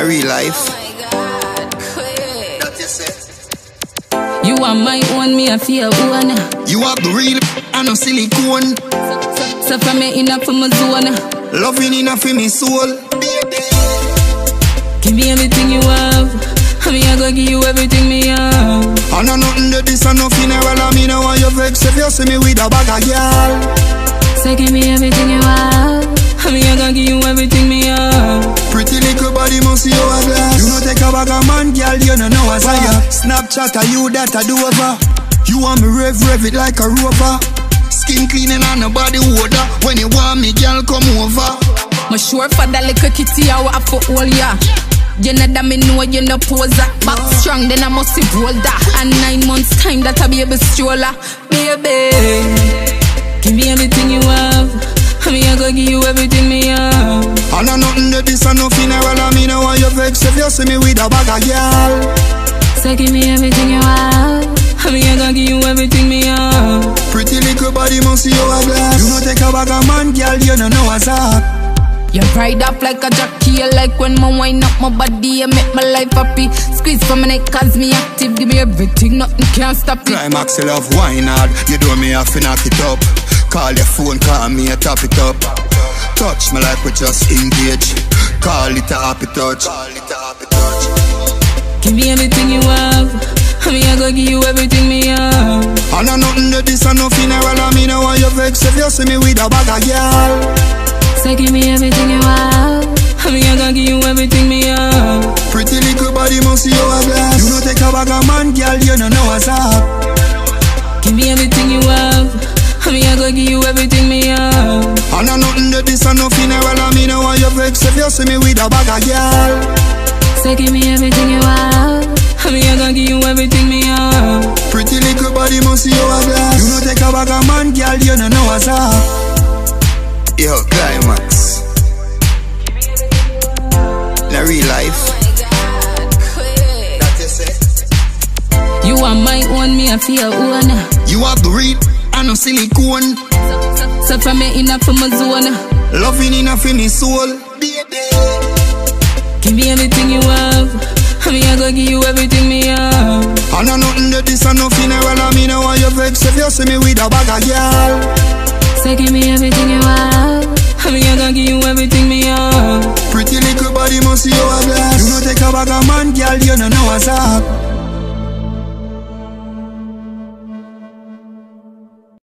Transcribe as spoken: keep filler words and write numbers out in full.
in real life. You are my own, me I feel one. You have the real and no silicone. So for me enough for my zone. Loving enough for me soul. Give me everything you have. I mean I gonna give you everything me have. I know nothing that this and no funeral. I mean I want you vex if you see me with a bag of girl. So give me everything you have. I mean I gonna give you everything me have. Pretty little body must see hourglass. You know take a bag of man, girl, you know know what's higher. Snapchat are you that I do over. You want me rev rev it like a rover. Skin cleaning and nobody water. When you want me, girl, come over. My sure for that little kitty I want for all ya. You know that me know you no pose that. Back strong then I must see roll that. And nine months time that I be a stroller. Baby, give me everything you have. I mean I gonna give you everything me have. I know nothing that this and no funeral. I mean I want you vex if you see me with a bag of girl. So give me everything you have. I mean I gonna give you everything me have. Pretty little body must see hourglass. You know take a bag of man, girl, you know know what's up. You ride up like a jockey, you like when my wind up my body, you make my life happy. Squeeze for my neck cause me active, give me everything, nothing can stop it. Climax, you love wine hard, you do me have to knock it up. Call your phone, call me, you tap it up. Touch me like we just engage. Call it a happy touch. Give me everything you have. I mean I gonna give you everything me have. I know nothing that this and no funeral. I mean I want you vex if you see me with a bag of girl. So give me everything you have. I mean I gonna give you everything me have. Pretty little body must see hourglass. You know take a bag of man, girl, you know know what's up. Give me everything you have. I mean I gonna give you everything me have. I know nothing that this and no funeral. I mean I want you vex if you see me with a bag of girl. So give me everything you have. I mean I gonna give you everything me have. Pretty little body must see hourglass. You know take a bag of man, girl, you know know what's up. Yo, Climax. In real life. You are my own, me I feel one. You have the real and no silicone. So for me enough for my zone. Loving enough for me soul. Give me everything you have. I mean I gonna give you everything me have. I know nothing that this and no funeral. I mean I want you vex if you see me with a bag of girl. So give me everything you have. I mean I gonna give you everything me have. Pretty little body must see hourglass. You know take a bag of man, girl, you know know what's up.